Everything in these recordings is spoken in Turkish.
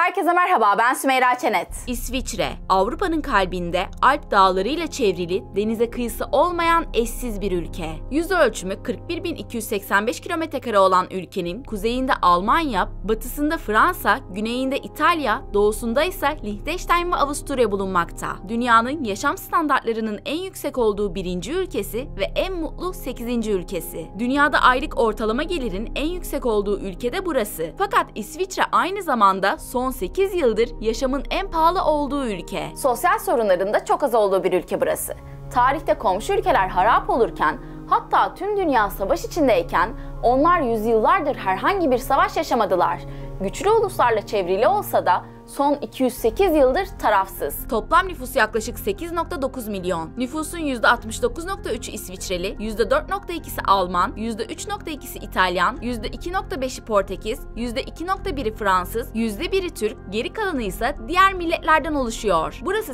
Herkese merhaba, ben Sümeyra Çenet. İsviçre, Avrupa'nın kalbinde Alp dağlarıyla çevrili, denize kıyısı olmayan eşsiz bir ülke. Yüz ölçümü 41.285 km² olan ülkenin kuzeyinde Almanya, batısında Fransa, güneyinde İtalya, doğusunda ise Liechtenstein ve Avusturya bulunmakta. Dünyanın yaşam standartlarının en yüksek olduğu 1. ülkesi ve en mutlu 8. ülkesi. Dünyada aylık ortalama gelirin en yüksek olduğu ülke de burası. Fakat İsviçre aynı zamanda son 8 yıldır yaşamın en pahalı olduğu ülke. Sosyal sorunların da çok az olduğu bir ülke burası. Tarihte komşu ülkeler harap olurken, hatta tüm dünya savaş içindeyken onlar yüzyıllardır herhangi bir savaş yaşamadılar. Güçlü uluslarla çevrili olsa da son 208 yıldır tarafsız. Toplam nüfus yaklaşık 8.9 milyon. Nüfusun %69.3'ü İsviçreli, %4.2'si Alman, %3.2'si İtalyan, %2.5'i Portekiz, %2.1'i Fransız, %1'i Türk, geri kalanı ise diğer milletlerden oluşuyor. Burası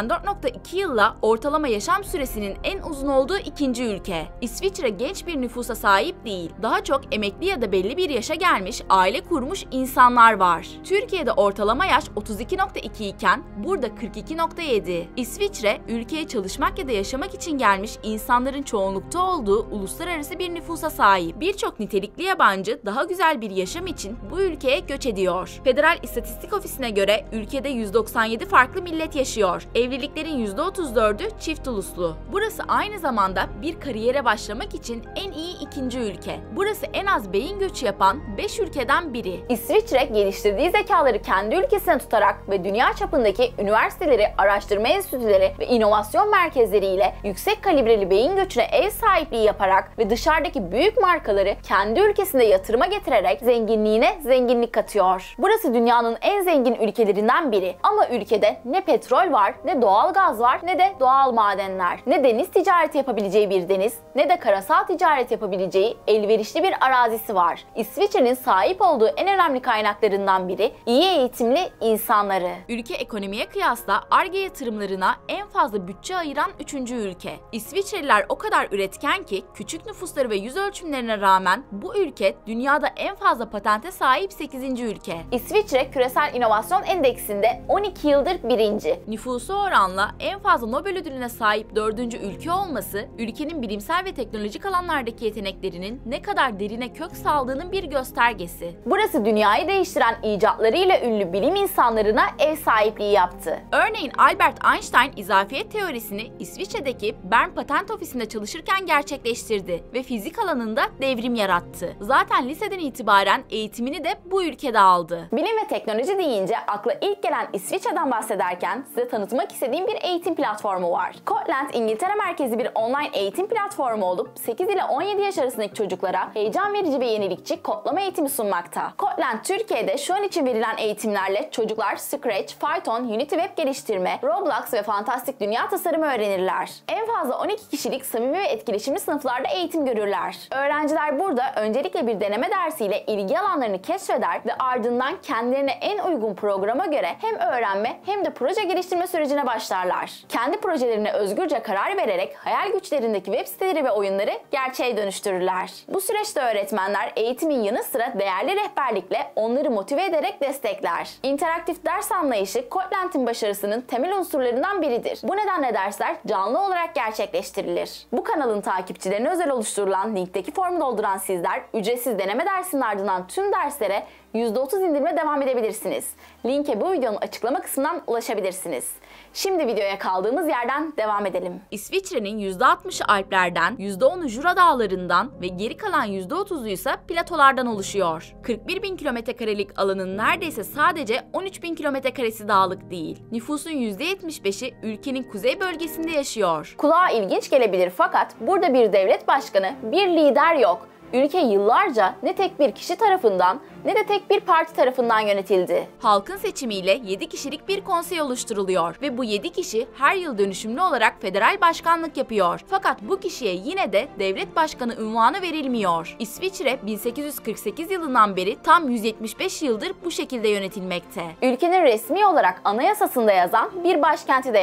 84.2 yılla ortalama yaşam süresinin en uzun olduğu 2. ülke. İsviçre genç bir nüfusa sahip değil, daha çok emekli ya da belli bir yaşa gelmiş, aile kurmuş insanlar var. Türkiye'de ortalama yaş 32.2 iken burada 42.7. İsviçre, ülkeye çalışmak ya da yaşamak için gelmiş insanların çoğunlukta olduğu uluslararası bir nüfusa sahip. Birçok nitelikli yabancı daha güzel bir yaşam için bu ülkeye göç ediyor. Federal İstatistik Ofisi'ne göre ülkede 197 farklı millet yaşıyor. Evliliklerin %34'ü çift uluslu. Burası aynı zamanda bir kariyere başlamak için en iyi 2. ülke. Burası en az beyin göçü yapan 5 ülkeden biri. İsviçre geliştirdiği zekaları kendi ülkesine tutarak ve dünya çapındaki üniversiteleri, araştırma enstitüleri ve inovasyon merkezleriyle yüksek kalibreli beyin göçüne ev sahipliği yaparak ve dışarıdaki büyük markaları kendi ülkesinde yatırıma getirerek zenginliğine zenginlik katıyor. Burası dünyanın en zengin ülkelerinden biri ama ülkede ne petrol var, ne doğal gaz var, ne de doğal madenler. Ne deniz ticareti yapabileceği bir deniz, ne de karasal ticaret yapabileceği elverişli bir arazisi var. İsviçre'nin sahip olduğu en önemli kaynaklarından biri iyi eğitimli insanları. Ülke ekonomiye kıyasla Ar-Ge yatırımlarına en fazla bütçe ayıran 3. ülke. İsviçreliler o kadar üretken ki küçük nüfusları ve yüz ölçümlerine rağmen bu ülke dünyada en fazla patente sahip 8. ülke. İsviçre Küresel İnovasyon Endeksinde 12 yıldır 1. Nüfusu oranla en fazla Nobel ödülüne sahip 4. ülke olması, ülkenin bilimsel ve teknolojik alanlardaki yeteneklerinin ne kadar derine kök saldığının bir göstergesi. Burası dünyayı değiştiren icatlarıyla ünlü bilim insanlarına ev sahipliği yaptı. Örneğin Albert Einstein izafiyet teorisini İsviçre'deki Bern Patent Ofisi'nde çalışırken gerçekleştirdi ve fizik alanında devrim yarattı. Zaten liseden itibaren eğitimini de bu ülkede aldı. Bilim ve teknoloji deyince akla ilk gelen İsviçre'den bahsederken size tanıtmak istediğim bir eğitim platformu var. Kotland, İngiltere merkezi bir online eğitim platformu olup 8 ile 17 yaş arasındaki çocuklara heyecan verici ve yenilikçi kodlama eğitimi sunmakta. Kotland, Türkiye'de şu an için verilen eğitimlerle çocuklar Scratch, Python, Unity Web geliştirme, Roblox ve fantastik dünya tasarımı öğrenirler. En fazla 12 kişilik samimi ve etkileşimli sınıflarda eğitim görürler. Öğrenciler burada öncelikle bir deneme dersiyle ilgi alanlarını keşfeder ve ardından kendilerine en uygun programa göre hem öğrenme hem de proje geliştirme sürecine başlarlar. Kendi projelerine özgürce karar vererek hayal güçlerindeki web siteleri ve oyunları gerçeğe dönüştürürler. Bu süreçte öğretmenler eğitimin yanı sıra değerli rehberlikle onları motive ederek destekler. İnteraktif ders anlayışı Kotland'in başarısının temel unsurlarından biridir. Bu nedenle dersler canlı olarak gerçekleştirilir. Bu kanalın takipçilerine özel oluşturulan linkteki formu dolduran sizler ücretsiz deneme dersinin ardından tüm derslere %30 indirimle devam edebilirsiniz. Linke bu videonun açıklama kısmından ulaşabilirsiniz. Şimdi videoya kaldığımız yerden devam edelim. İsviçre'nin %60'ı Alplerden, %10'u Jura dağlarından ve geri kalan %30'u ise platolardan oluşuyor. 41.000 km² alanın neredeyse sadece 13.000 km² dağlık değil. Nüfusun %75'i ülkenin kuzey bölgesinde yaşıyor. Kulağa ilginç gelebilir fakat burada bir devlet başkanı, bir lider yok. Ülke yıllarca ne tek bir kişi tarafından ne de tek bir parti tarafından yönetildi. Halkın seçimiyle 7 kişilik bir konsey oluşturuluyor ve bu 7 kişi her yıl dönüşümlü olarak federal başkanlık yapıyor. Fakat bu kişiye yine de devlet başkanı unvanı verilmiyor. İsviçre 1848 yılından beri tam 175 yıldır bu şekilde yönetilmekte. Ülkenin resmi olarak anayasasında yazan bir başkenti de yok.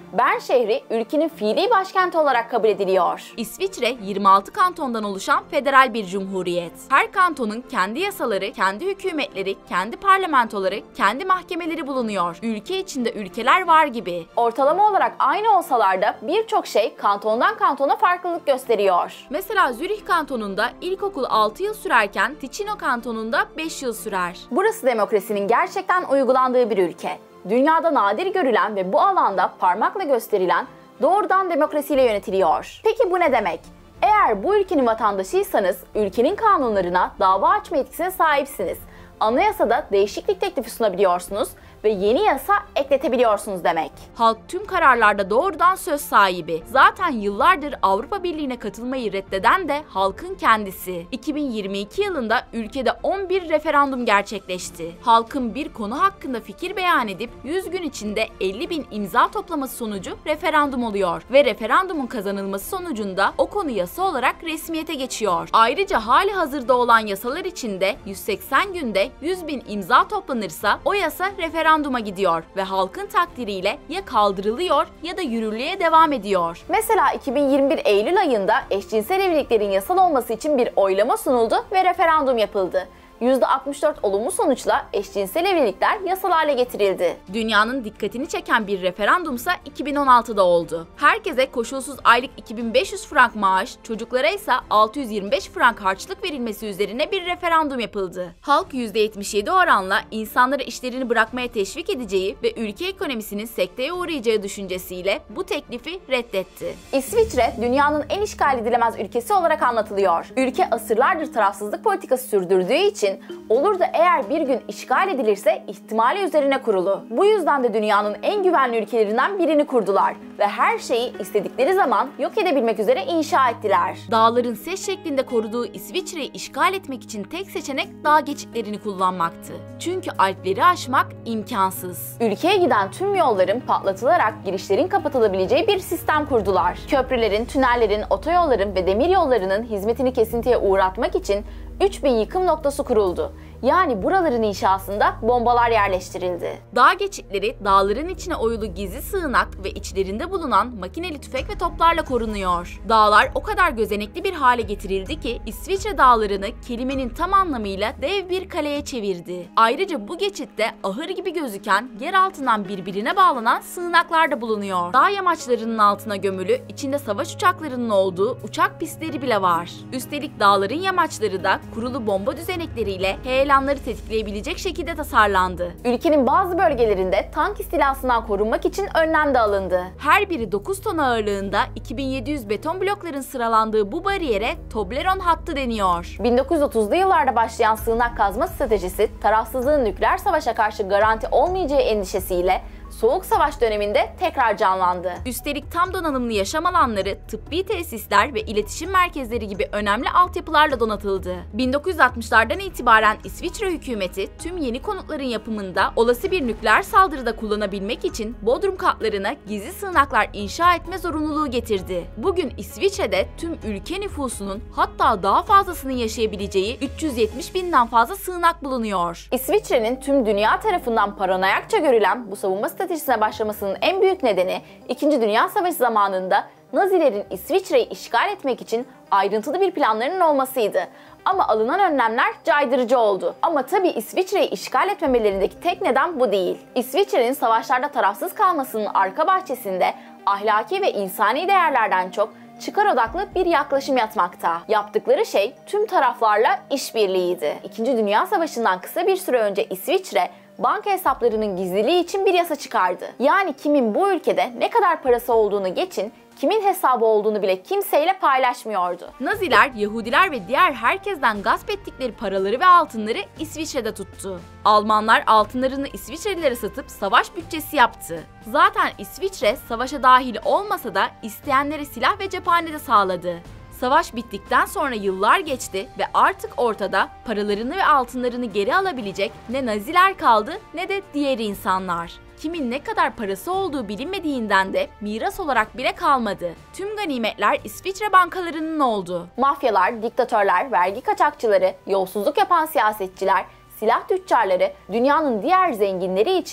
Bern şehri ülkenin fiili başkenti olarak kabul ediliyor. İsviçre 26 kantondan oluşan federal bir cumhuriyet. Her kantonun kendi yasaları, kendi hükümetleri, kendi parlamentoları, kendi mahkemeleri bulunuyor. Ülke içinde ülkeler var gibi. Ortalama olarak aynı olsalar da birçok şey kantondan kantona farklılık gösteriyor. Mesela Zürih kantonunda ilkokul 6 yıl sürerken Ticino kantonunda 5 yıl sürer. Burası demokrasinin gerçekten uygulandığı bir ülke. Dünyada nadir görülen ve bu alanda parmakla gösterilen doğrudan demokrasiyle yönetiliyor. Peki bu ne demek? Eğer bu ülkenin vatandaşıysanız ülkenin kanunlarına dava açma yetkisine sahipsiniz. Anayasada değişiklik teklifi sunabiliyorsunuz ve yeni yasa ekletebiliyorsunuz demek. Halk tüm kararlarda doğrudan söz sahibi. Zaten yıllardır Avrupa Birliği'ne katılmayı reddeden de halkın kendisi. 2022 yılında ülkede 11 referandum gerçekleşti. Halkın bir konu hakkında fikir beyan edip 100 gün içinde 50.000 imza toplaması sonucu referandum oluyor ve referandumun kazanılması sonucunda o konu yasa olarak resmiyete geçiyor. Ayrıca hali hazırda olan yasalar içinde 180 günde 100.000 imza toplanırsa o yasa referanduma gidiyor ve halkın takdiriyle ya kaldırılıyor ya da yürürlüğe devam ediyor. Mesela 2021 Eylül ayında eşcinsel evliliklerin yasal olması için bir oylama sunuldu ve referandum yapıldı. %64 olumlu sonuçla eşcinsel evlilikler yasal hale getirildi. Dünyanın dikkatini çeken bir referandumsa 2016'da oldu. Herkese koşulsuz aylık 2500 frank maaş, çocuklara ise 625 frank harçlık verilmesi üzerine bir referandum yapıldı. Halk %77 oranla insanları işlerini bırakmaya teşvik edeceği ve ülke ekonomisinin sekteye uğrayacağı düşüncesiyle bu teklifi reddetti. İsviçre, dünyanın en işgal edilemez ülkesi olarak anlatılıyor. Ülke asırlardır tarafsızlık politikası sürdürdüğü için olur da eğer bir gün işgal edilirse ihtimali üzerine kurulu. Bu yüzden de dünyanın en güvenli ülkelerinden birini kurdular ve her şeyi istedikleri zaman yok edebilmek üzere inşa ettiler. Dağların ses şeklinde koruduğu İsviçre'yi işgal etmek için tek seçenek dağ geçitlerini kullanmaktı. Çünkü Alpleri aşmak imkansız. Ülkeye giden tüm yolların patlatılarak girişlerin kapatılabileceği bir sistem kurdular. Köprülerin, tünellerin, otoyolların ve demiryollarının hizmetini kesintiye uğratmak için 3000 yıkım noktası kuruldu. Yani buraların inşasında bombalar yerleştirildi. Dağ geçitleri dağların içine oyulu gizli sığınak ve içlerinde bulunan makineli tüfek ve toplarla korunuyor. Dağlar o kadar gözenekli bir hale getirildi ki İsviçre dağlarını kelimenin tam anlamıyla dev bir kaleye çevirdi. Ayrıca bu geçitte ahır gibi gözüken yer altından birbirine bağlanan sığınaklar da bulunuyor. Dağ yamaçlarının altına gömülü, içinde savaş uçaklarının olduğu uçak pistleri bile var. Üstelik dağların yamaçları da kurulu bomba düzenekleriyle heyelanları tetikleyebilecek şekilde tasarlandı. Ülkenin bazı bölgelerinde tank istilasından korunmak için önlem de alındı. Her biri 9 ton ağırlığında 2700 beton blokların sıralandığı bu bariyere Toblerone hattı deniyor. 1930'lu yıllarda başlayan sığınak kazma stratejisi, tarafsızlığın nükleer savaşa karşı garanti olmayacağı endişesiyle Soğuk Savaş döneminde tekrar canlandı. Üstelik tam donanımlı yaşam alanları, tıbbi tesisler ve iletişim merkezleri gibi önemli altyapılarla donatıldı. 1960'lardan itibaren İsviçre hükümeti tüm yeni konutların yapımında olası bir nükleer saldırıda kullanabilmek için bodrum katlarına gizli sığınaklar inşa etme zorunluluğu getirdi. Bugün İsviçre'de tüm ülke nüfusunun hatta daha fazlasının yaşayabileceği 370.000'den fazla sığınak bulunuyor. İsviçre'nin tüm dünya tarafından paranoyakça görülen bu savunma stratejisine başlamasının en büyük nedeni 2. Dünya Savaşı zamanında Nazilerin İsviçre'yi işgal etmek için ayrıntılı bir planlarının olmasıydı. Ama alınan önlemler caydırıcı oldu. Ama tabii İsviçre'yi işgal etmemelerindeki tek neden bu değil. İsviçre'nin savaşlarda tarafsız kalmasının arka bahçesinde ahlaki ve insani değerlerden çok çıkar odaklı bir yaklaşım yatmakta. Yaptıkları şey tüm taraflarla işbirliğiydi. 2. Dünya Savaşı'ndan kısa bir süre önce İsviçre, banka hesaplarının gizliliği için bir yasa çıkardı. Yani kimin bu ülkede ne kadar parası olduğunu geçin, kimin hesabı olduğunu bile kimseyle paylaşmıyordu. Naziler, Yahudiler ve diğer herkesten gasp ettikleri paraları ve altınları İsviçre'de tuttu. Almanlar altınlarını İsviçrelilere satıp savaş bütçesi yaptı. Zaten İsviçre savaşa dahil olmasa da isteyenlere silah ve cephane de sağladı. Savaş bittikten sonra yıllar geçti ve artık ortada paralarını ve altınlarını geri alabilecek ne Naziler kaldı ne de diğer insanlar. Kimin ne kadar parası olduğu bilinmediğinden de miras olarak bile kalmadı. Tüm ganimetler İsviçre bankalarının oldu. Mafyalar, diktatörler, vergi kaçakçıları, yolsuzluk yapan siyasetçiler, silah tüccarları, dünyanın diğer zenginleri için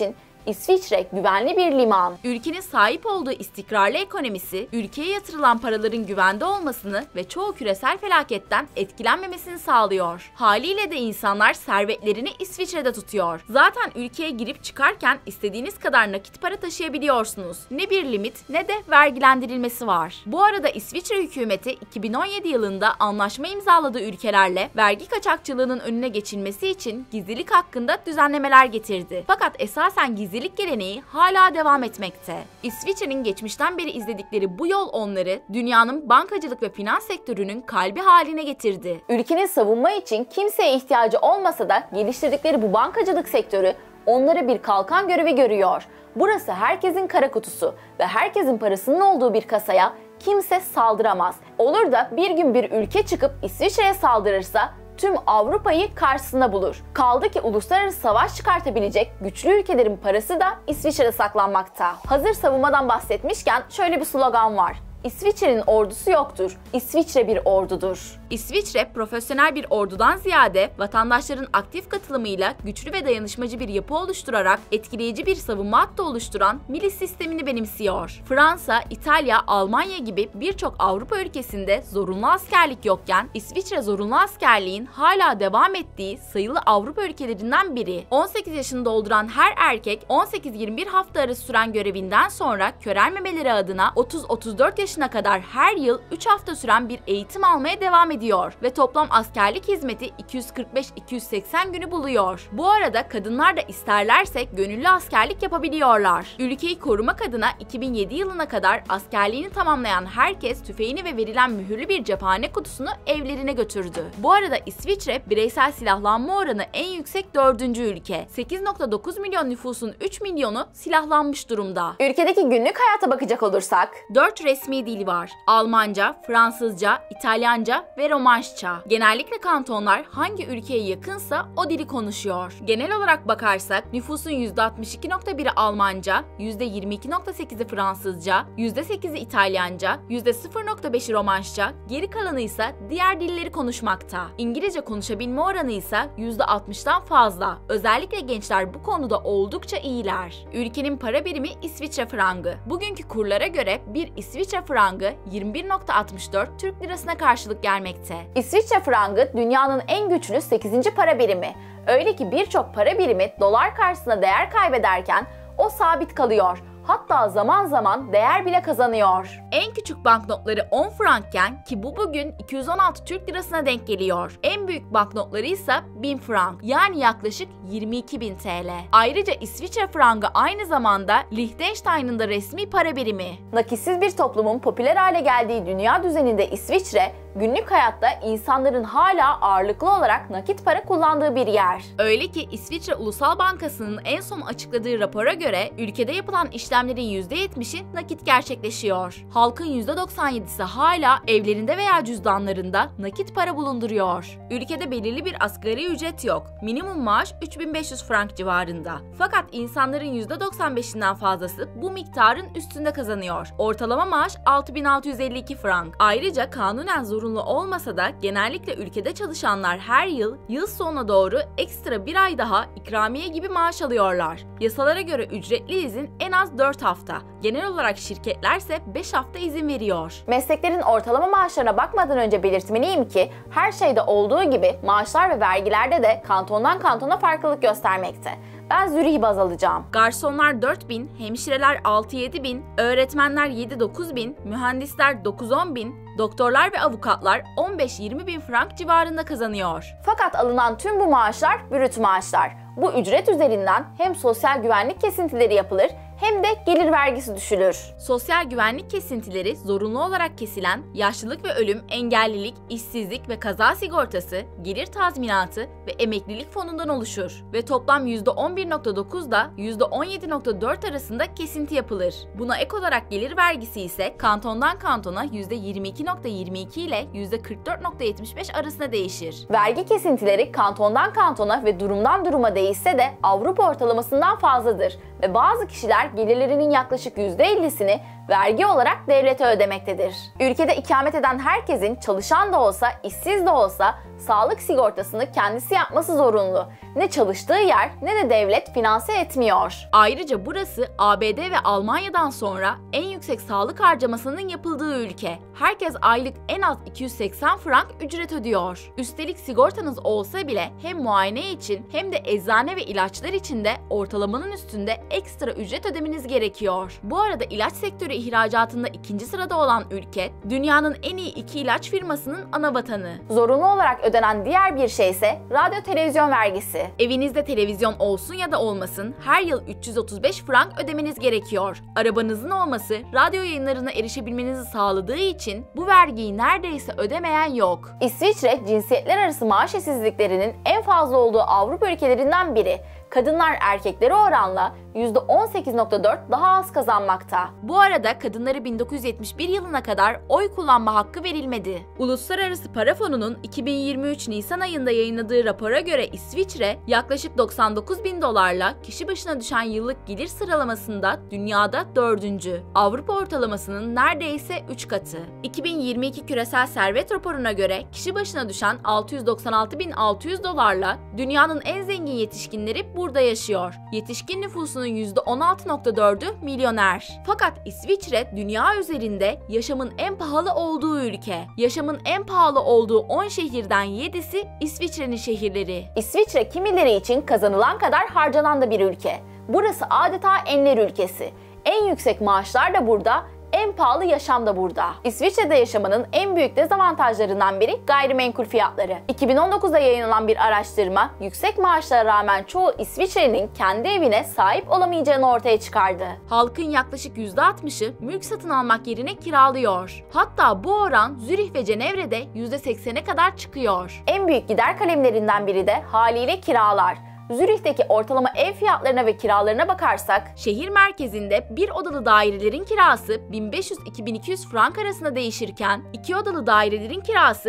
İsviçre güvenli bir liman. Ülkenin sahip olduğu istikrarlı ekonomisi, ülkeye yatırılan paraların güvende olmasını ve çoğu küresel felaketten etkilenmemesini sağlıyor. Haliyle de insanlar servetlerini İsviçre'de tutuyor. Zaten ülkeye girip çıkarken istediğiniz kadar nakit para taşıyabiliyorsunuz. Ne bir limit ne de vergilendirilmesi var. Bu arada İsviçre hükümeti 2017 yılında anlaşma imzaladığı ülkelerle vergi kaçakçılığının önüne geçilmesi için gizlilik hakkında düzenlemeler getirdi. Fakat esasen gizlilik geleneği hala devam etmekte. İsviçre'nin geçmişten beri izledikleri bu yol onları dünyanın bankacılık ve finans sektörünün kalbi haline getirdi. Ülkenin savunma için kimseye ihtiyacı olmasa da geliştirdikleri bu bankacılık sektörü onlara bir kalkan görevi görüyor. Burası herkesin kara kutusu ve herkesin parasının olduğu bir kasaya kimse saldıramaz. Olur da bir gün bir ülke çıkıp İsviçre'ye saldırırsa tüm Avrupa'yı karşısında bulur. Kaldı ki uluslararası savaş çıkartabilecek güçlü ülkelerin parası da İsviçre'de saklanmakta. Hazır savunmadan bahsetmişken şöyle bir slogan var. İsviçre'nin ordusu yoktur, İsviçre bir ordudur. İsviçre, profesyonel bir ordudan ziyade vatandaşların aktif katılımıyla güçlü ve dayanışmacı bir yapı oluşturarak etkileyici bir savunma hattı oluşturan milis sistemini benimsiyor. Fransa, İtalya, Almanya gibi birçok Avrupa ülkesinde zorunlu askerlik yokken İsviçre zorunlu askerliğin hala devam ettiği sayılı Avrupa ülkelerinden biri. 18 yaşını dolduran her erkek 18-21 hafta arası süren görevinden sonra körelmemeleri adına 30-34 yaşına kadar her yıl 3 hafta süren bir eğitim almaya devam ediyor ve toplam askerlik hizmeti 245-280 günü buluyor. Bu arada kadınlar da isterlerse gönüllü askerlik yapabiliyorlar. Ülkeyi korumak adına 2007 yılına kadar askerliğini tamamlayan herkes tüfeğini ve verilen mühürlü bir cephane kutusunu evlerine götürdü. Bu arada İsviçre bireysel silahlanma oranı en yüksek 4. ülke. 8.9 milyon nüfusun 3 milyonu silahlanmış durumda. Ülkedeki günlük hayata bakacak olursak 4 resmi dili var. Almanca, Fransızca, İtalyanca ve Romanşça. Genellikle kantonlar hangi ülkeye yakınsa o dili konuşuyor. Genel olarak bakarsak nüfusun %62.1'i Almanca, %22.8'i Fransızca, %8'i İtalyanca, %0.5'i Romanşça, geri kalanı ise diğer dilleri konuşmakta. İngilizce konuşabilme oranı ise %60'dan fazla. Özellikle gençler bu konuda oldukça iyiler. Ülkenin para birimi İsviçre frangı. Bugünkü kurlara göre bir İsviçre frangı 21.64 Türk lirasına karşılık gelmekte. İsviçre frangı dünyanın en güçlü 8. para birimi. Öyle ki birçok para birimi dolar karşısında değer kaybederken o sabit kalıyor. Hatta zaman zaman değer bile kazanıyor. En küçük banknotları 10 frankken ki bu bugün 216 Türk lirasına denk geliyor. En büyük banknotları ise 1000 frank yani yaklaşık 22.000 TL. Ayrıca İsviçre frangı aynı zamanda Liechtenstein'ın da resmi para birimi. Nakitsiz bir toplumun popüler hale geldiği dünya düzeninde İsviçre, günlük hayatta insanların hala ağırlıklı olarak nakit para kullandığı bir yer. Öyle ki İsviçre Ulusal Bankası'nın en son açıkladığı rapora göre ülkede yapılan işlemlerin %70'i nakit gerçekleşiyor. Halkın %97'si hala evlerinde veya cüzdanlarında nakit para bulunduruyor. Ülkede belirli bir asgari ücret yok. Minimum maaş 3500 frank civarında. Fakat insanların %95'inden fazlası bu miktarın üstünde kazanıyor. Ortalama maaş 6652 frank. Ayrıca kanunen zorunlu olmasa da genellikle ülkede çalışanlar her yıl sonuna doğru ekstra bir ay daha ikramiye gibi maaş alıyorlar. Yasalara göre ücretli izin en az 4 hafta. Genel olarak şirketlerse 5 hafta izin veriyor. Mesleklerin ortalama maaşlarına bakmadan önce belirtmeliyim ki her şeyde olduğu gibi maaşlar ve vergilerde de kantondan kantona farklılık göstermekte. Ben Zürih'i baz alacağım. Garsonlar 4.000, hemşireler 6-7 bin, öğretmenler 7-9 bin, mühendisler 9-10 bin, doktorlar ve avukatlar 15-20 bin frank civarında kazanıyor. Fakat alınan tüm bu maaşlar brüt maaşlar. Bu ücret üzerinden hem sosyal güvenlik kesintileri yapılır hem de gelir vergisi düşülür. Sosyal güvenlik kesintileri zorunlu olarak kesilen yaşlılık ve ölüm, engellilik, işsizlik ve kaza sigortası, gelir tazminatı ve emeklilik fonundan oluşur ve toplam %11.9 ile %17.4 arasında kesinti yapılır. Buna ek olarak gelir vergisi ise kantondan kantona %22.22 ile %44.75 arasında değişir. Vergi kesintileri kantondan kantona ve durumdan duruma değişse de Avrupa ortalamasından fazladır ve bazı kişiler olarak gelirlerinin yaklaşık %50'sini vergi olarak devlete ödemektedir. Ülkede ikamet eden herkesin çalışan da olsa, işsiz de olsa sağlık sigortasını kendisi yapması zorunlu. Ne çalıştığı yer ne de devlet finanse etmiyor. Ayrıca burası ABD ve Almanya'dan sonra en yüksek sağlık harcamasının yapıldığı ülke. Herkes aylık en az 280 frank ücret ödüyor. Üstelik sigortanız olsa bile hem muayene için hem de eczane ve ilaçlar için de ortalamanın üstünde ekstra ücret ödemeniz gerekiyor. Bu arada ilaç sektörü ihracatında 2. sırada olan ülke, dünyanın en iyi 2 ilaç firmasının ana vatanı. Zorunlu olarak ödenen diğer bir şey ise radyo televizyon vergisi. Evinizde televizyon olsun ya da olmasın her yıl 335 frank ödemeniz gerekiyor. Arabanızın olması radyo yayınlarına erişebilmenizi sağladığı için bu vergiyi neredeyse ödemeyen yok. İsviçre, cinsiyetler arası maaş eşitsizliklerinin en fazla olduğu Avrupa ülkelerinden biri. Kadınlar erkeklere oranla %18.4 daha az kazanmakta. Bu arada kadınlara 1971 yılına kadar oy kullanma hakkı verilmedi. Uluslararası Para Fonu'nun 2023 Nisan ayında yayınladığı rapora göre İsviçre yaklaşık 99 bin dolarla kişi başına düşen yıllık gelir sıralamasında dünyada 4. Avrupa ortalamasının neredeyse 3 katı. 2022 küresel servet raporuna göre kişi başına düşen 696.600 dolarla dünyanın en zengin yetişkinleri burada yaşıyor. Yetişkin nüfusunun %16.4'ü milyoner. Fakat İsviçre dünya üzerinde yaşamın en pahalı olduğu ülke. Yaşamın en pahalı olduğu 10 şehirden 7'si İsviçre'nin şehirleri. İsviçre kimileri için kazanılan kadar harcanan da bir ülke. Burası adeta enler ülkesi. En yüksek maaşlar da burada, en pahalı yaşam da burada. İsviçre'de yaşamanın en büyük dezavantajlarından biri gayrimenkul fiyatları. 2019'da yayınlanan bir araştırma, yüksek maaşlara rağmen çoğu İsviçre'nin kendi evine sahip olamayacağını ortaya çıkardı. Halkın yaklaşık %60'ı mülk satın almak yerine kiralıyor. Hatta bu oran Zürih ve Cenevre'de %80'e kadar çıkıyor. En büyük gider kalemlerinden biri de haliyle kiralar. Zürih'teki ortalama ev fiyatlarına ve kiralarına bakarsak, şehir merkezinde bir odalı dairelerin kirası 1500-2200 frank arasında değişirken, 2 odalı dairelerin kirası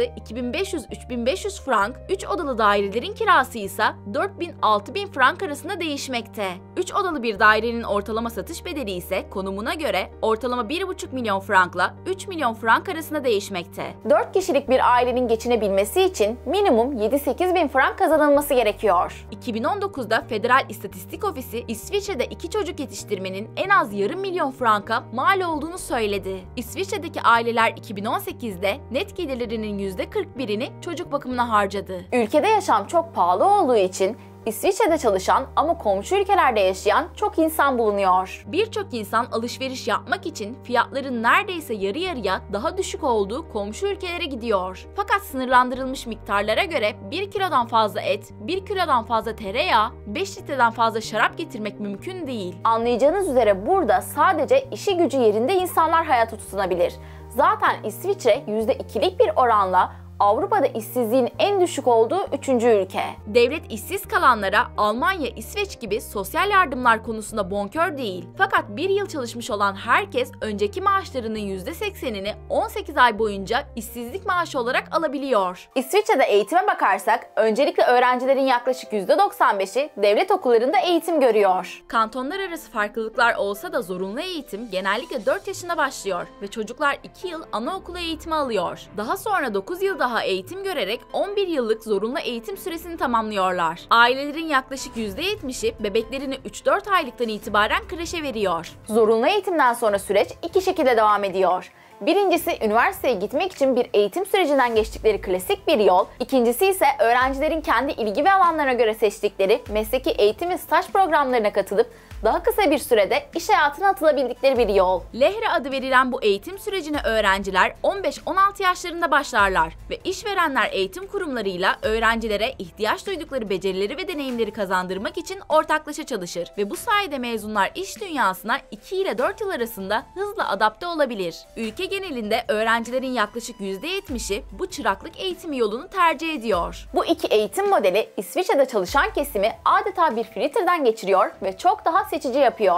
2500-3500 frank, 3 odalı dairelerin kirası ise 4000-6000 frank arasında değişmekte. 3 odalı bir dairenin ortalama satış bedeli ise konumuna göre ortalama 1,5 milyon frankla 3 milyon frank arasında değişmekte. 4 kişilik bir ailenin geçinebilmesi için minimum 7-8 bin frank kazanılması gerekiyor. 2019'da Federal İstatistik Ofisi İsviçre'de 2 çocuk yetiştirmenin en az yarım milyon franka mal olduğunu söyledi. İsviçre'deki aileler 2018'de net gelirlerinin %41'ini çocuk bakımına harcadı. Ülkede yaşam çok pahalı olduğu için İsviçre'de çalışan ama komşu ülkelerde yaşayan çok insan bulunuyor. Birçok insan alışveriş yapmak için fiyatların neredeyse yarı yarıya daha düşük olduğu komşu ülkelere gidiyor. Fakat sınırlandırılmış miktarlara göre 1 kilodan fazla et, 1 kilodan fazla tereyağı, 5 litreden fazla şarap getirmek mümkün değil. Anlayacağınız üzere burada sadece işi gücü yerinde insanlar hayata tutunabilir. Zaten İsviçre %2'lik bir oranla Avrupa'da işsizliğin en düşük olduğu 3. ülke. Devlet işsiz kalanlara Almanya, İsveç gibi sosyal yardımlar konusunda bonkör değil. Fakat bir yıl çalışmış olan herkes önceki maaşlarının %80'ini 18 ay boyunca işsizlik maaşı olarak alabiliyor. İsviçre'de eğitime bakarsak öncelikle öğrencilerin yaklaşık %95'i devlet okullarında eğitim görüyor. Kantonlar arası farklılıklar olsa da zorunlu eğitim genellikle 4 yaşında başlıyor ve çocuklar 2 yıl anaokulu eğitimi alıyor. Daha sonra 9 yıl daha eğitim görerek 11 yıllık zorunlu eğitim süresini tamamlıyorlar. Ailelerin yaklaşık %70'i bebeklerini 3-4 aylıktan itibaren kreşe veriyor. Zorunlu eğitimden sonra süreç 2 şekilde devam ediyor. Birincisi üniversiteye gitmek için bir eğitim sürecinden geçtikleri klasik bir yol. İkincisi ise öğrencilerin kendi ilgi ve alanlarına göre seçtikleri mesleki eğitim ve staj programlarına katılıp daha kısa bir sürede iş hayatına atılabildikleri bir yol. Lehre adı verilen bu eğitim sürecine öğrenciler 15-16 yaşlarında başlarlar ve işverenler eğitim kurumlarıyla öğrencilere ihtiyaç duydukları becerileri ve deneyimleri kazandırmak için ortaklaşa çalışır ve bu sayede mezunlar iş dünyasına 2 ile 4 yıl arasında hızla adapte olabilir. Ülke genelinde öğrencilerin yaklaşık %70'i bu çıraklık eğitimi yolunu tercih ediyor. Bu iki eğitim modeli İsviçre'de çalışan kesimi adeta bir filtreden geçiriyor ve çok daha seçici yapıyor.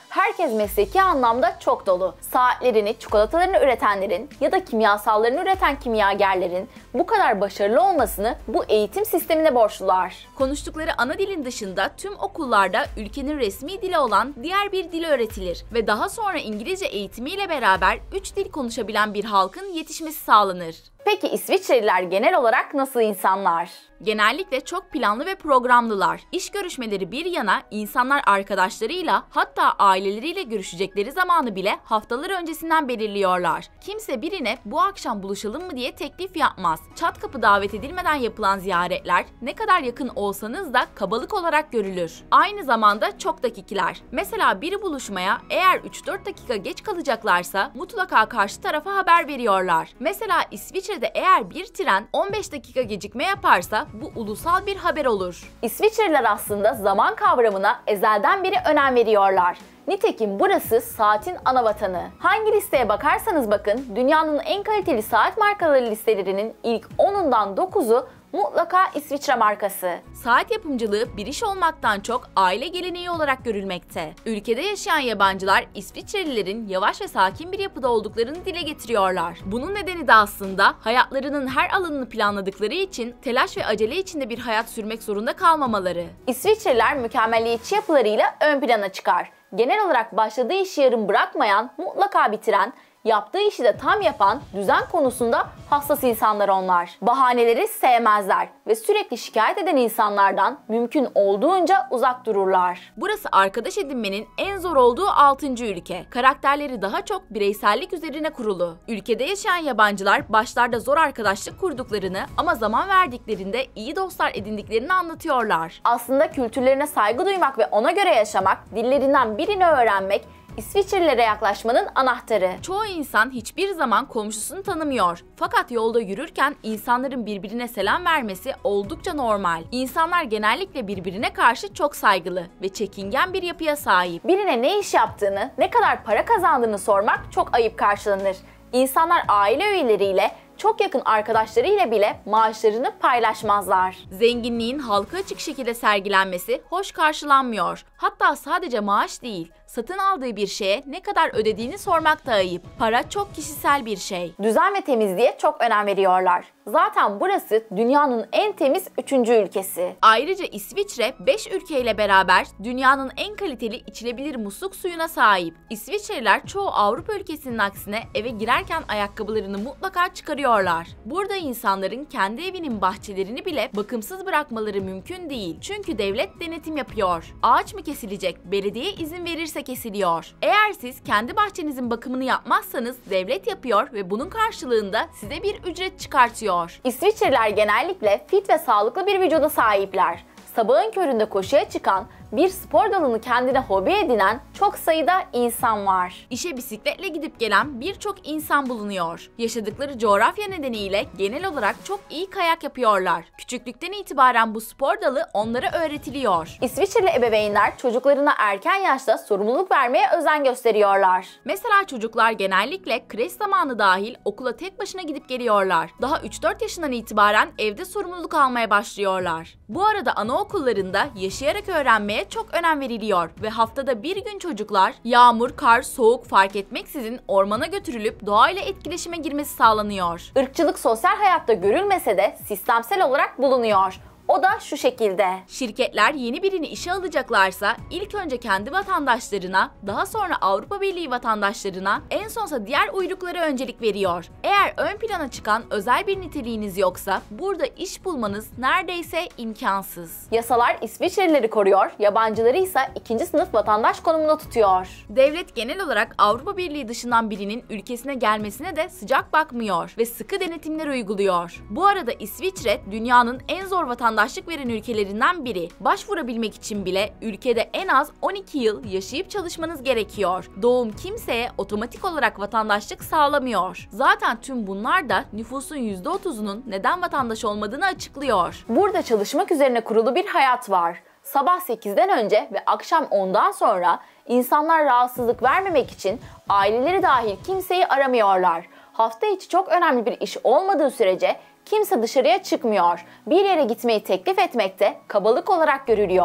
Herkes mesleki anlamda çok dolu. Saatlerini, çikolatalarını üretenlerin ya da kimyasallarını üreten kimyagerlerin bu kadar başarılı olmasını bu eğitim sistemine borçlular. Konuştukları ana dilin dışında tüm okullarda ülkenin resmi dili olan diğer bir dil öğretilir ve daha sonra İngilizce eğitimiyle beraber 3 dil konuşabilen bir halkın yetişmesi sağlanır. Peki İsviçreliler genel olarak nasıl insanlar? Genellikle çok planlı ve programlılar. İş görüşmeleri bir yana, insanlar arkadaşlarıyla hatta aileleriyle görüşecekleri zamanı bile haftalar öncesinden belirliyorlar. Kimse birine bu akşam buluşalım mı diye teklif yapmaz. Çat kapı davet edilmeden yapılan ziyaretler ne kadar yakın olsanız da kabalık olarak görülür. Aynı zamanda çok dakikler. Mesela biri buluşmaya eğer 3-4 dakika geç kalacaklarsa mutlaka karşı tarafa haber veriyorlar. Mesela İsviçre'de eğer bir tren 15 dakika gecikme yaparsa bu ulusal bir haber olur. İsviçreliler aslında zaman kavramına ezelden beri önem veriyorlar. Nitekim burası saatin anavatanı. Hangi listeye bakarsanız bakın, dünyanın en kaliteli saat markaları listelerinin ilk 10'undan 9'u mutlaka İsviçre markası. Saat yapımcılığı bir iş olmaktan çok aile geleneği olarak görülmekte. Ülkede yaşayan yabancılar İsviçrelilerin yavaş ve sakin bir yapıda olduklarını dile getiriyorlar. Bunun nedeni de aslında hayatlarının her alanını planladıkları için telaş ve acele içinde bir hayat sürmek zorunda kalmamaları. İsviçreliler mükemmeliyetçi yapılarıyla ön plana çıkar. Genel olarak başladığı işi yarım bırakmayan, mutlaka bitiren, yaptığı işi de tam yapan, düzen konusunda hassas insanlar onlar. Bahaneleri sevmezler ve sürekli şikayet eden insanlardan mümkün olduğunca uzak dururlar. Burası arkadaş edinmenin en zor olduğu 6. ülke. Karakterleri daha çok bireysellik üzerine kurulu. Ülkede yaşayan yabancılar başlarda zor arkadaşlık kurduklarını ama zaman verdiklerinde iyi dostlar edindiklerini anlatıyorlar. Aslında kültürlerine saygı duymak ve ona göre yaşamak, dillerinden birini öğrenmek, İsviçrelilere yaklaşmanın anahtarı. Çoğu insan hiçbir zaman komşusunu tanımıyor. Fakat yolda yürürken insanların birbirine selam vermesi oldukça normal. İnsanlar genellikle birbirine karşı çok saygılı ve çekingen bir yapıya sahip. Birine ne iş yaptığını, ne kadar para kazandığını sormak çok ayıp karşılanır. İnsanlar aile üyeleriyle, çok yakın arkadaşlarıyla bile maaşlarını paylaşmazlar. Zenginliğin halka açık şekilde sergilenmesi hoş karşılanmıyor. Hatta sadece maaş değil, satın aldığı bir şeye ne kadar ödediğini sormak da ayıp. Para çok kişisel bir şey. Düzen ve temizliğe çok önem veriyorlar. Zaten burası dünyanın en temiz 3. ülkesi. Ayrıca İsviçre 5 ülkeyle beraber dünyanın en kaliteli içilebilir musluk suyuna sahip. İsviçreliler çoğu Avrupa ülkesinin aksine eve girerken ayakkabılarını mutlaka çıkarıyorlar. Burada insanların kendi evinin bahçelerini bile bakımsız bırakmaları mümkün değil. Çünkü devlet denetim yapıyor. Ağaç mı kesilecek? Belediye izin verirse kesiliyor. Eğer siz kendi bahçenizin bakımını yapmazsanız devlet yapıyor ve bunun karşılığında size bir ücret çıkartıyor. İsviçreliler genellikle fit ve sağlıklı bir vücuda sahipler. Sabahın köründe koşuya çıkan, bir spor dalını kendine hobi edinen çok sayıda insan var. İşe bisikletle gidip gelen birçok insan bulunuyor. Yaşadıkları coğrafya nedeniyle genel olarak çok iyi kayak yapıyorlar. Küçüklükten itibaren bu spor dalı onlara öğretiliyor. İsviçreli ebeveynler çocuklarına erken yaşta sorumluluk vermeye özen gösteriyorlar. Mesela çocuklar genellikle kreş zamanı dahil okula tek başına gidip geliyorlar. Daha 3-4 yaşından itibaren evde sorumluluk almaya başlıyorlar. Bu arada anaokullarında yaşayarak öğrenmeye çok önem veriliyor ve haftada bir gün çocuklar yağmur, kar, soğuk fark etmeksizin ormana götürülüp doğayla etkileşime girmesi sağlanıyor. Irkçılık sosyal hayatta görülmese de sistemsel olarak bulunuyor. O da şu şekilde. Şirketler yeni birini işe alacaklarsa ilk önce kendi vatandaşlarına, daha sonra Avrupa Birliği vatandaşlarına, en sonsa diğer uyruklara öncelik veriyor. Eğer ön plana çıkan özel bir niteliğiniz yoksa burada iş bulmanız neredeyse imkansız. Yasalar İsviçrelileri koruyor, yabancıları ise ikinci sınıf vatandaş konumunda tutuyor. Devlet genel olarak Avrupa Birliği dışından birinin ülkesine gelmesine de sıcak bakmıyor ve sıkı denetimler uyguluyor. Bu arada İsviçre dünyanın en zor vatandaşlık veren ülkelerinden biri. Başvurabilmek için bile ülkede en az 12 yıl yaşayıp çalışmanız gerekiyor. Doğum kimseye otomatik olarak vatandaşlık sağlamıyor. Zaten tüm bunlar da nüfusun %30'unun neden vatandaş olmadığını açıklıyor. Burada çalışmak üzerine kurulu bir hayat var. Sabah 8'den önce ve akşam 10'dan sonra insanlar rahatsızlık vermemek için aileleri dahil kimseyi aramıyorlar. Hafta içi çok önemli bir iş olmadığı sürece kimse dışarıya çıkmıyor. Bir yere gitmeyi teklif etmek de kabalık olarak görülüyor.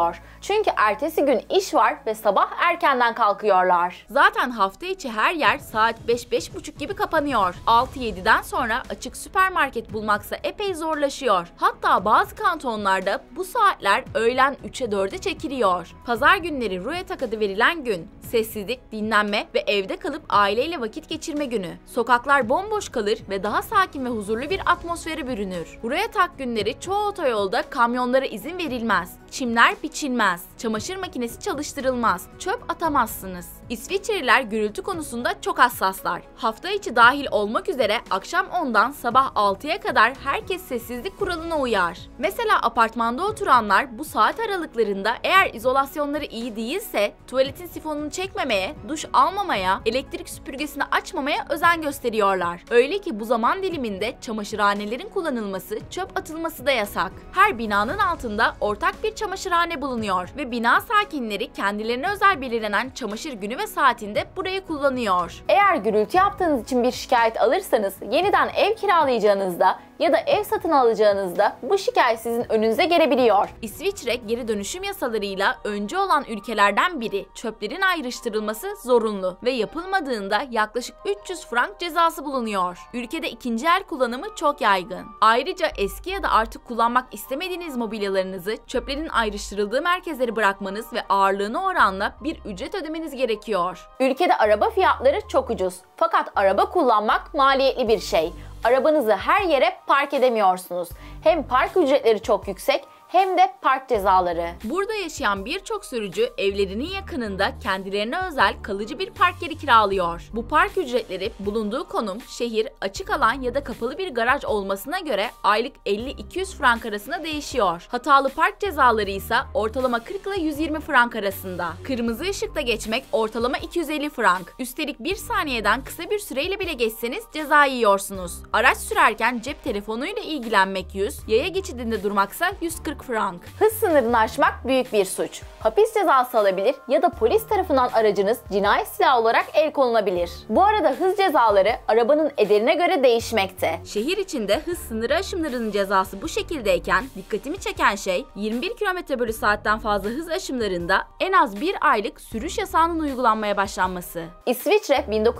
Çünkü ertesi gün iş var ve sabah erkenden kalkıyorlar. Zaten hafta içi her yer saat 5-5.30 gibi kapanıyor. 6-7'den sonra açık süpermarket bulmaksa epey zorlaşıyor. Hatta bazı kantonlarda bu saatler öğlen 3'e 4'e çekiliyor. Pazar günleri Ruhetag adı verilen gün. Sessizlik, dinlenme ve evde kalıp aileyle vakit geçirme günü. Sokaklar bomboş kalır ve daha sakin ve huzurlu bir atmosfere bürünür. Ruhetag günleri çoğu otoyolda kamyonlara izin verilmez. Çimler biçilmez. Çamaşır makinesi çalıştırılmaz. Çöp atamazsınız. İsviçreliler gürültü konusunda çok hassaslar. Hafta içi dahil olmak üzere akşam 10'dan sabah 6'ya kadar herkes sessizlik kuralına uyar. Mesela apartmanda oturanlar bu saat aralıklarında eğer izolasyonları iyi değilse tuvaletin sifonunu çekmemeye, duş almamaya, elektrik süpürgesini açmamaya özen gösteriyorlar. Öyle ki bu zaman diliminde çamaşırhanelerin kullanılması, çöp atılması da yasak. Her binanın altında ortak bir çamaşırhane bulunuyor ve bina sakinleri kendilerine özel belirlenen çamaşır günü ve saatinde burayı kullanıyor. Eğer gürültü yaptığınız için bir şikayet alırsanız yeniden ev kiralayacağınızda ya da ev satın alacağınızda bu şikayet sizin önünüze gelebiliyor. İsviçre geri dönüşüm yasalarıyla öncü olan ülkelerden biri. Çöplerin ayrıştırılması zorunlu ve yapılmadığında yaklaşık 300 frank cezası bulunuyor. Ülkede ikinci el kullanımı çok yaygın. Ayrıca eski ya da artık kullanmak istemediğiniz mobilyalarınızı çöplerin ayrıştırıldığı merkezlere bırakmanız ve ağırlığına oranla bir ücret ödemeniz gerekiyor. Ülkede araba fiyatları çok ucuz. Fakat araba kullanmak maliyetli bir şey. Arabanızı her yere park edemiyorsunuz. Hem park ücretleri çok yüksek hem de park cezaları. Burada yaşayan birçok sürücü evlerinin yakınında kendilerine özel kalıcı bir park yeri kiralıyor. Bu park ücretleri bulunduğu konum, şehir, açık alan ya da kapalı bir garaj olmasına göre aylık 50-200 frank arasında değişiyor. Hatalı park cezaları ise ortalama 40 ile 120 frank arasında. Kırmızı ışıkta geçmek ortalama 250 frank. Üstelik 1 saniyeden kısa bir süreyle bile geçseniz ceza yiyorsunuz. Araç sürerken cep telefonuyla ilgilenmek 100, yaya geçidinde durmaksa 140 frank. Hız sınırını aşmak büyük bir suç. Hapis cezası alabilir ya da polis tarafından aracınız cinayet silahı olarak el konulabilir. Bu arada hız cezaları arabanın ederine göre değişmekte. Şehir içinde hız sınırı aşımlarının cezası bu şekildeyken dikkatimi çeken şey 21 km/saatten fazla hız aşımlarında en az bir aylık sürüş yasağının uygulanmaya başlanması. İsviçre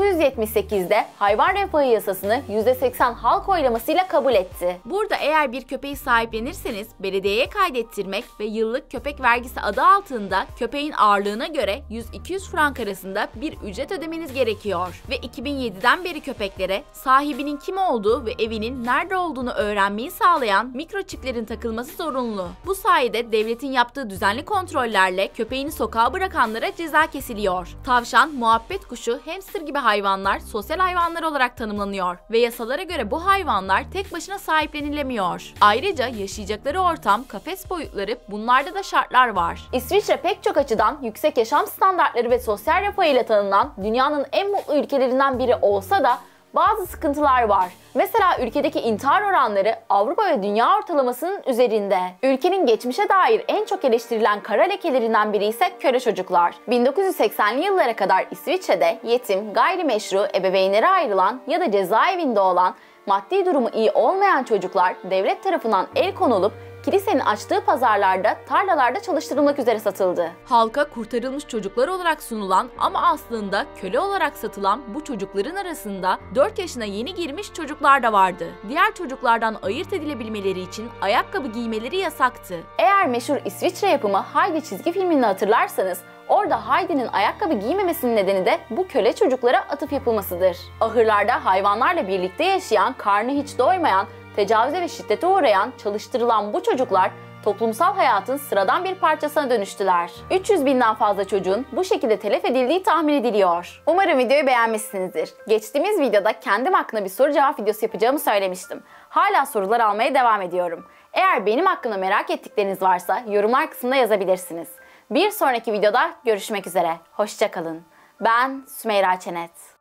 1978'de hayvan refahı yasasını %80 halk oylamasıyla kabul etti. Burada eğer bir köpeği sahiplenirseniz belediyeye kaydettirmek ve yıllık köpek vergisi adı altında köpeğin ağırlığına göre 100-200 frank arasında bir ücret ödemeniz gerekiyor. Ve 2007'den beri köpeklere sahibinin kim olduğu ve evinin nerede olduğunu öğrenmeyi sağlayan mikroçiplerin takılması zorunlu. Bu sayede devletin yaptığı düzenli kontrollerle köpeğini sokağa bırakanlara ceza kesiliyor. Tavşan, muhabbet kuşu, hamster gibi hayvanlar sosyal hayvanlar olarak tanımlanıyor ve yasalara göre bu hayvanlar tek başına sahiplenilemiyor. Ayrıca yaşayacakları ortam, kafes boyutları, bunlarda da şartlar var. İsviçre pek çok açıdan yüksek yaşam standartları ve sosyal refahıyla tanınan dünyanın en mutlu ülkelerinden biri olsa da bazı sıkıntılar var. Mesela ülkedeki intihar oranları Avrupa ve dünya ortalamasının üzerinde. Ülkenin geçmişe dair en çok eleştirilen kara lekelerinden biri ise köle çocuklar. 1980'li yıllara kadar İsviçre'de yetim, gayrimeşru, ebeveynlere ayrılan ya da cezaevinde olan, maddi durumu iyi olmayan çocuklar devlet tarafından el konulup kilisenin açtığı pazarlarda, tarlalarda çalıştırılmak üzere satıldı. Halka kurtarılmış çocuklar olarak sunulan ama aslında köle olarak satılan bu çocukların arasında 4 yaşına yeni girmiş çocuklar da vardı. Diğer çocuklardan ayırt edilebilmeleri için ayakkabı giymeleri yasaktı. Eğer meşhur İsviçre yapımı Heidi çizgi filmini hatırlarsanız, orada Heidi'nin ayakkabı giymemesinin nedeni de bu köle çocuklara atıf yapılmasıdır. Ahırlarda hayvanlarla birlikte yaşayan, karnı hiç doymayan, tecavüze ve şiddete uğrayan, çalıştırılan bu çocuklar toplumsal hayatın sıradan bir parçasına dönüştüler. 300 binden fazla çocuğun bu şekilde telef edildiği tahmin ediliyor. Umarım videoyu beğenmişsinizdir. Geçtiğimiz videoda kendim hakkında bir soru cevap videosu yapacağımı söylemiştim. Hala sorular almaya devam ediyorum. Eğer benim hakkında merak ettikleriniz varsa yorumlar kısmında yazabilirsiniz. Bir sonraki videoda görüşmek üzere. Hoşça kalın. Ben Sümeyra Çenet.